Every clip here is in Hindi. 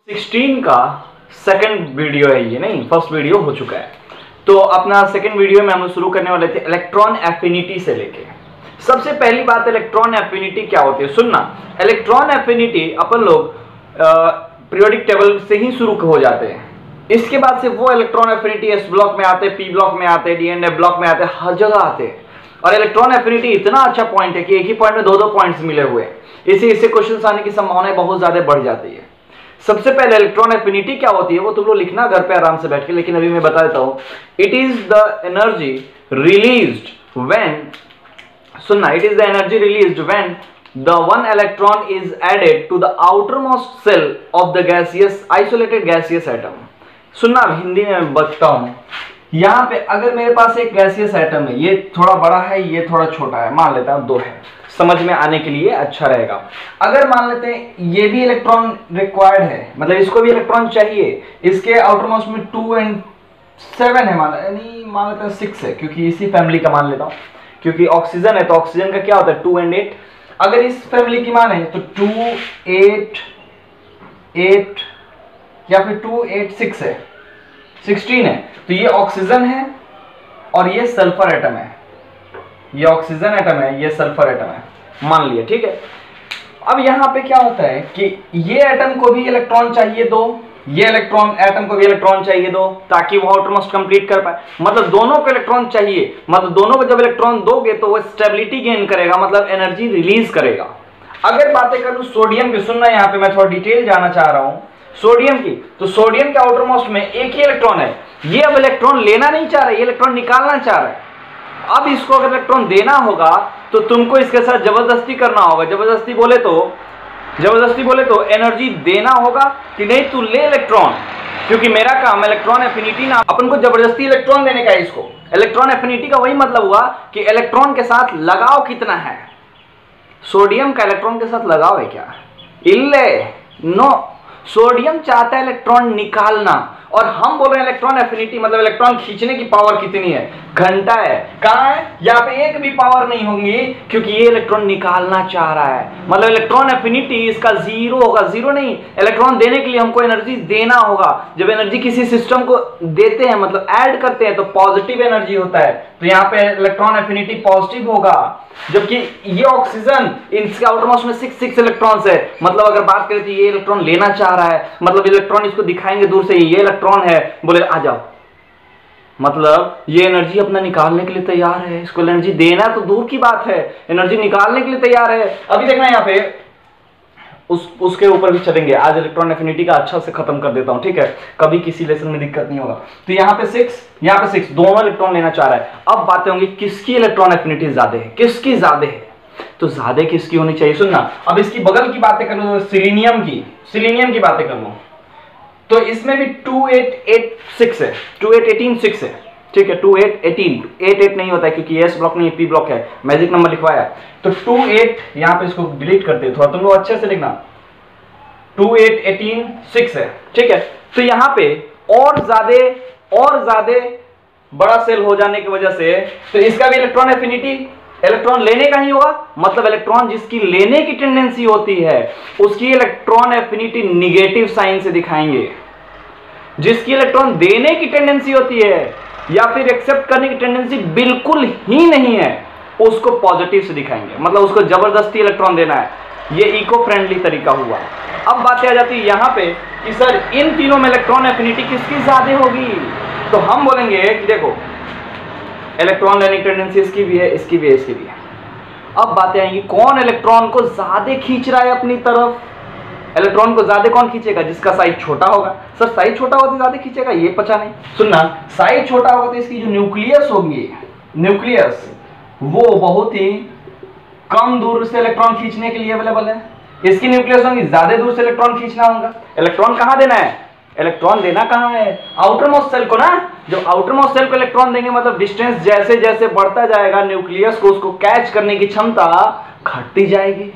16 का सेकंड वीडियो है ये, नहीं फर्स्ट वीडियो हो चुका है। तो अपना सेकंड वीडियो में हम शुरू करने वाले थे इलेक्ट्रॉन एफिनिटी से लेके। सबसे पहली बात इलेक्ट्रॉन एफिनिटी क्या होती है सुनना। इलेक्ट्रॉन एफिनिटी अपन लोग पीरियोडिक टेबल से ही शुरू हो जाते हैं। इसके बाद से वो इलेक्ट्रॉन एफिनिटी एस ब्लॉक में आते हैं, पी ब्लॉक में आते हैं, डी एंड एफ ब्लॉक में आते हैं, हर जगह आते हैं। और इलेक्ट्रॉन एफिनिटी इतना अच्छा पॉइंट है कि एक ही पॉइंट में दो पॉइंट्स मिले हुए हैं, इससे क्वेश्चन आने की संभावना बहुत ज्यादा बढ़ जाती है। सबसे पहले इलेक्ट्रॉन एफिनिटी क्या होती है वो तुम लोग लिखना घर पे आराम से बैठ के, लेकिन अभी मैं बता देता हूं। It is the energy released when, सुनना, it is the energy released when the one electron is added to the outermost cell of the gaseous isolated gaseous atom। सुनना, अब हिंदी में बताता हूं। यहां पे अगर मेरे पास एक गैसियस एटम है, ये थोड़ा बड़ा है, ये थोड़ा छोटा है, मान लेता हूं 2 है, समझ में आने के लिए अच्छा रहेगा। अगर मान लेते हैं ये भी इलेक्ट्रॉन रिक्वायर्ड है, मतलब इसको भी इलेक्ट्रॉन चाहिए, इसके आउटरमोस्ट में 2 और 7 है, मान लेते हैं 6 है, क्योंकि इसी फैमिली का मान लेता हूं, क्योंकि ऑक्सीजन है तो ऑक्सीजन का क्या होता है 2 और 8। अगर इस फैमिली की मान है तो 2, 8, 8 या फिर 2, 8, 6 है, 16 है। तो ये ऑक्सीजन है और ये सल्फर एटम है, ये ऑक्सीजन एटम है, ये सल्फर एटम है, मान लिया, ठीक है। अब यहां पे क्या होता है कि ये एटम को भी इलेक्ट्रॉन चाहिए 2, ये इलेक्ट्रॉन एटम को भी इलेक्ट्रॉन चाहिए 2, ताकि वो आउटरमोस्ट कंप्लीट कर पाए। मतलब दोनों को इलेक्ट्रॉन चाहिए, मतलब दोनों को जब इलेक्ट्रॉन दोगे तो वो स्टेबिलिटी गेन करेगा, मतलब एनर्जी रिलीज करेगा। अगर बातें करूं सोडियम की, सुनना यहाँ पे मैं थोड़ा डिटेल जाना चाह रहा हूं सोडियम की। तो सोडियम के आउटरमोस्ट में एक ही इलेक्ट्रॉन है, ये अब इलेक्ट्रॉन लेना नहीं चाह रहा है, ये इलेक्ट्रॉन निकालना चाह रहा है। अब इसको अगर इलेक्ट्रॉन देना होगा तो तुमको इसके साथ जबरदस्ती करना होगा। जबरदस्ती बोले तो एनर्जी देना होगा कि नहीं तू ले इलेक्ट्रॉन, क्योंकि मेरा काम इलेक्ट्रॉन एफिनिटी ना, अपन को जबरदस्ती इलेक्ट्रॉन देने का है इसको। इलेक्ट्रॉन एफिनिटी का वही मतलब हुआ कि इलेक्ट्रॉन के साथ लगाव कितना है। सोडियम का इलेक्ट्रॉन के साथ लगाव है क्या? इल्ले नो, सोडियम चाहता है इलेक्ट्रॉन निकालना, और हम बोल रहे हैं इलेक्ट्रॉन एफिनिटी मतलब इलेक्ट्रॉन खींचने की पावर कितनी है, घंटा है। कहां है? यहाँ पे एक भी पावर नहीं होंगी, क्योंकि ये इलेक्ट्रॉन निकालना चाह रहा है। मतलब इलेक्ट्रॉन एफिनिटी इसका 0 होगा, 0 नहीं, इलेक्ट्रॉन देने के लिए हमको एनर्जी देना होगा। जब एनर्जी किसी सिस्टम को देते हैं, मतलब ऐड करते हैं, तो पॉजिटिव एनर्जी होता है, तो यहाँ पे इलेक्ट्रॉन एफिनिटी पॉजिटिव होगा। जबकि ये ऑक्सीजन, इसके आउटरमोस्ट में 6 इलेक्ट्रॉन्स है, मतलब अगर बात करें तो ये इलेक्ट्रॉन लेना चाह रहा है, मतलब इलेक्ट्रॉन इसको दिखाएंगे दूर से, ये इलेक्ट्रॉन है, बोले आ जाओ, मतलब ये एनर्जी अपना निकालने के लिए तैयार है। इसको एनर्जी देना तो दूर की बात है, एनर्जी निकालने के लिए तैयार है। अभी देखना यहाँ पे उसके ऊपर भी चलेंगे, आज इलेक्ट्रॉन एफिनिटी का अच्छा से खत्म कर देता हूं, ठीक है, कभी किसी लेसन में दिक्कत नहीं होगा। तो यहाँ पे 6, यहाँ पे 6, दोनों इलेक्ट्रॉन लेना चाह रहा है। अब बातें होंगी किसकी इलेक्ट्रॉन एफिनिटी ज्यादा है, किसकी ज्यादा है, तो ज्यादा किसकी होनी चाहिए सुनना। अब इसकी बगल की बातें कर लो, सिलीनियम की बातें कर लो, तो इसमें भी 2, 8, 8, 6 है, 2, 8, 18, 6 है, ठीक है। 2, 8, 18, 8, 8 नहीं होता है क्योंकि एस ब्लॉक नहीं, पी ब्लॉक है, मैजिक नंबर लिखवाया। तो 2, 8 यहाँ पे इसको डिलीट करते हैं, थोड़ा तुम लोग अच्छे से लिखना, 2, 8, 18, 6 है, ठीक है। तो यहाँ पे और ज्यादा बड़ा सेल हो जाने की वजह से तो इसका भी इलेक्ट्रॉन एफिनिटी इलेक्ट्रॉन लेने का ही होगा, मतलब इलेक्ट्रॉन जिसकी लेने की टेंडेंसी होती है उसकी इलेक्ट्रॉन एफिनिटी निगेटिव साइन से दिखाएंगे। जिसकी इलेक्ट्रॉन देने की टेंडेंसी होती है या फिर एक्सेप्ट करने की टेंडेंसी बिल्कुल ही नहीं है, उसको पॉजिटिव से दिखाएंगे, मतलब उसको जबरदस्ती इलेक्ट्रॉन देना है। ये इको फ्रेंडली तरीका हुआ। अब बातें आ जाती है यहाँ पे कि सर इन तीनों में इलेक्ट्रॉन एफिनिटी किसकी ज्यादा होगी, तो हम बोलेंगे कि देखो इलेक्ट्रॉन लेने की टेंडेंसी इसकी भी है, इसकी भी है, इसकी भी है। अब बातें आएंगी कौन इलेक्ट्रॉन को ज्यादा खींच रहा है अपनी तरफ। इलेक्ट्रॉन को ज्यादा कौन खींचेगा? जिसका साइज छोटा होगा। सर साइज छोटा होगा तो ज्यादा खींचेगा, ये पता नहीं। सुनना, साइज छोटा होगा तो इसकी जो न्यूक्लियस होंगी, न्यूक्लियस वो बहुत ही कम दूर से इलेक्ट्रॉन खींचने के लिए अवेलेबल है। इसकी न्यूक्लियस होंगी, ज्यादा दूर से इलेक्ट्रॉन खींचना होगा। इलेक्ट्रॉन कहां देना है? इलेक्ट्रॉन देना कहां है? आउटरमोस्ट सेल को ना। जब आउटरमोस्ट सेल को इलेक्ट्रॉन देंगे मतलब डिस्टेंस जैसे जैसे बढ़ता जाएगा न्यूक्लियस को उसको कैच करने की क्षमता घटती जाएगी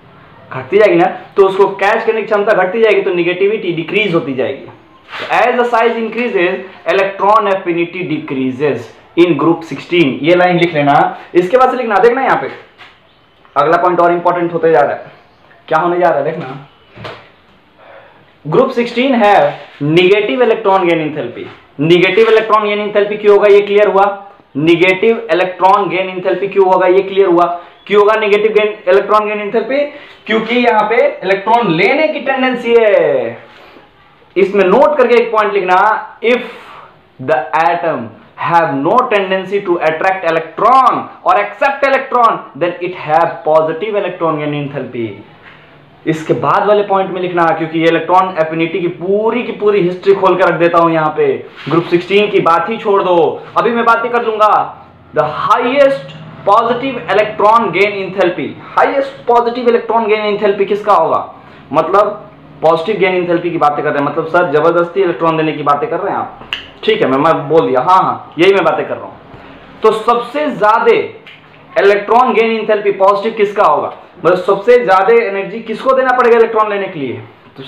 ना, तो उसको कैच करने की क्षमता घटती जाएगी तो निगेटिविटी डिक्रीज होती जाएगी। As the size increases electron affinity decreases in group 16। ये लाइन लिख लेना। इसके बाद से लिखना, देखना यहाँ पे अगला पॉइंट और इंपॉर्टेंट होते जा रहा है। क्या होने जा रहा है देखना, ग्रुप 16 है negative electron gain enthalpy. Negative electron gain enthalpy क्यों होगा, ये क्लियर हुआ। निगेटिव इलेक्ट्रॉन गेन एंथैल्पी क्यों होगा, ये क्लियर हुआ। क्यों होगा negative gain electron gain enthalpy, क्योंकि यहां पे इलेक्ट्रॉन लेने की टेंडेंसी है। इसमें नोट करके एक पॉइंट लिखना, if the atom have no tendency to attract electron or accept electron then it have positive electron gain enthalpy। इसके बाद वाले पॉइंट में लिखना, क्योंकि ये इलेक्ट्रॉन एफिनिटी की पूरी हिस्ट्री खोल कर रख देता हूं यहां पे। ग्रुप 16 की बात ही छोड़ दो, अभी मैं बातें कर लूंगा। The highest positive electron gain enthalpy, highest positive electron gain enthalpy किसका होगा, मतलब पॉजिटिव गेन एंथैल्पी की बातें कर रहे हैं, मतलब सर जबरदस्ती इलेक्ट्रॉन देने की बातें कर रहे हैं आप। ठीक है, मैं बोल दिया, हाँ यही मैं बातें कर रहा हूं। तो सबसे ज्यादा इलेक्ट्रॉन गेन एंथैल्पी पॉजिटिव किसका होगा, मतलब सबसे ज्यादा एनर्जी किसको देना पड़ेगा इलेक्ट्रॉन लेने के लिए। तो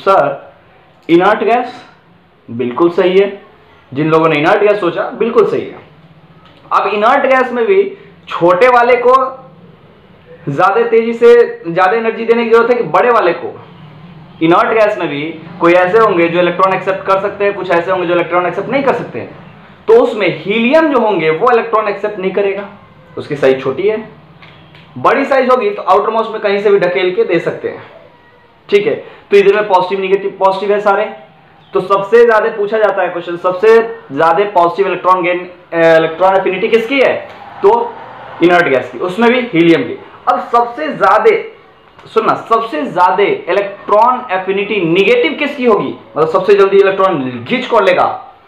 सर इनर्ट गैस, बिल्कुल सही है। जिन लोगों ने इनर्ट गैस सोचा बिल्कुल सही है। अब इनर्ट गैस में भी छोटे वाले को ज्यादा तेजी से ज्यादा एनर्जी देने की जरूरत है कि बड़े वाले को। इनर्ट गैस में भी कोई ऐसे होंगे जो इलेक्ट्रॉन एक्सेप्ट कर सकते हैं, कुछ ऐसे होंगे जो इलेक्ट्रॉन एक्सेप्ट नहीं कर सकते हैं। तो उसमें हीलियम जो होंगे वो इलेक्ट्रॉन एक्सेप्ट नहीं करेगा, उसकी साइज छोटी है। बड़ी साइज होगी तो आउटर मोस्ट में कहीं से भी ढकेल के दे सकते हैं। ठीक है, तो इधर में पॉजिटिव निगेटिव पॉजिटिव है सारे। तो सबसे ज्यादा पूछा जाता है क्वेश्चन, सबसे ज्यादा positive electron gain electron affinity किसकी है, तो इनर्ट गैस की, उसमें भी हीलियम की। अब सबसे ज्यादा सुनना, सबसे ज्यादा इलेक्ट्रॉन एफिनिटी निगेटिव किसकी होगी, मतलब सबसे जल्दी इलेक्ट्रॉन खींच कौन लेगा,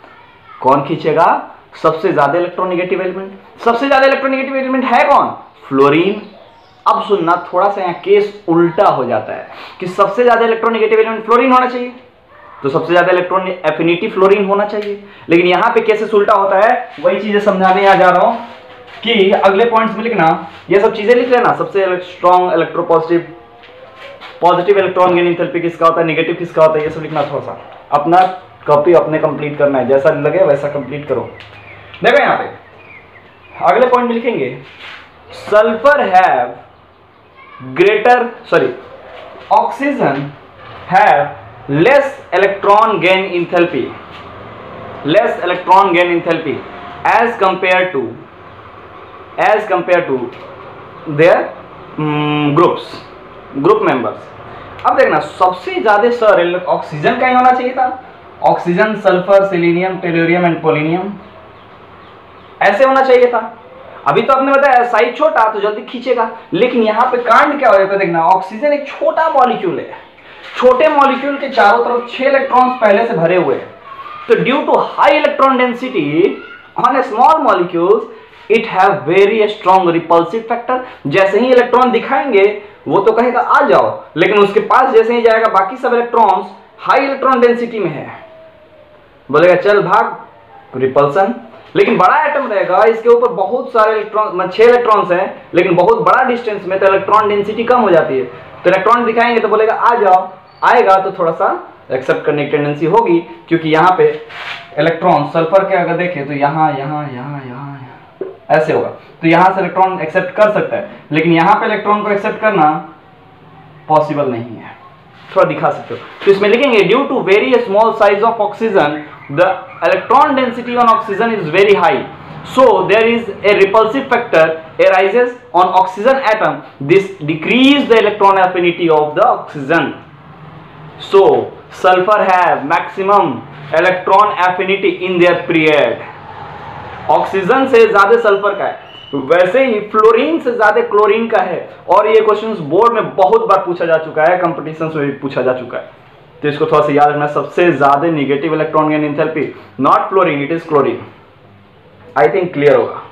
कौन खींचेगा, सबसे ज्यादा इलेक्ट्रॉन निगेटिव एलिमेंट। सबसे ज्यादा इलेक्ट्रॉन निगेटिव एलिमेंट है कौन, फ्लोरीन। अब सुनना, थोड़ा सा यहाँ केस उल्टा हो जाता है कि सबसे ज्यादा इलेक्ट्रॉन निगेटिव एलिमेंट फ्लोरीन होना चाहिए, तो सबसे ज्यादा इलेक्ट्रॉन एफिनिटी फ्लोरीन होना चाहिए। लेकिन यहां पे केसेस उल्टा होता है, वही चीजें समझाने आ जा रहा हूं कि अगले पॉइंट्स में लिखना, ये सब चीजें लिख लेना। सबसे strong electropositive positive electron gain enthalpy किसका होता है, नेगेटिव किसका होता है, ये सब लिखना। थोड़ा सा अपना कॉपी अपने कंप्लीट करना है, जैसा लगे वैसा कंप्लीट करो। देखो यहाँ पे अगले पॉइंट में लिखेंगे, sulphur have greater oxygen have less electron gain enthalpy, less electron gain enthalpy as compare to their group members. अब देखना, सबसे ज्यादा सर ऑक्सीजन का ही होना चाहिए था, oxygen, sulphur, selenium, tellurium and polonium, ऐसे होना चाहिए था। अभी तो आपने बताया साइज छोटा तो जल्दी खींचेगा, लेकिन यहाँ पे कांड क्या हो जाता है, देखना ऑक्सीजन एक छोटा मॉलिक्यूल है, छोटे मॉलिक्यूल के चारों तरफ 6 इलेक्ट्रॉन्स पहले से भरे हुए हैं। तो due to high electron density on a small molecules it have very strong repulsive factor. जैसे ही इलेक्ट्रॉन दिखाएंगे वो तो कहेगा आ जाओ, लेकिन उसके पास जैसे ही जाएगा बाकी सब इलेक्ट्रॉन्स हाई इलेक्ट्रॉन डेंसिटी में है, बोलेगा चल भाग, रिपल्सन। लेकिन बड़ा एटम रहेगा, इसके ऊपर बहुत सारे इलेक्ट्रॉन, 6 इलेक्ट्रॉन्स हैं, लेकिन बहुत बड़ा डिस्टेंस में, तो इलेक्ट्रॉन डेंसिटी कम हो जाती है। तो इलेक्ट्रॉन दिखाएंगे तो बोलेगा आ जाओ, आएगा तो थोड़ा सा एक्सेप्ट करने की टेंडेंसी होगी, क्योंकि यहाँ पे इलेक्ट्रॉन सल्फर के अगर देखें तो यहाँ ऐसे होगा, तो यहाँ से इलेक्ट्रॉन एक्सेप्ट कर सकता है, लेकिन यहाँ पे इलेक्ट्रॉन को एक्सेप्ट करना पॉसिबल नहीं है। थोड़ा दिखा सकते हो, तो इसमें लिखेंगे due to very small size of oxygen the electron density on oxygen is very high, so there is a repulsive factor arises on oxygen atom, this decrease the electron affinity of the oxygen, so sulfur have maximum electron affinity in their period। Oxygen से ज्यादा सल्फर का है, वैसे ही फ्लोरीन से ज्यादा क्लोरीन का है, और ये क्वेश्चंस बोर्ड में बहुत बार पूछा जा चुका है, कंपटीशंस में भी पूछा जा चुका है, तो इसको थोड़ा सा याद रखना। सबसे ज्यादा negative electron gain enthalpy not fluorine, it is chlorine. I think clear होगा।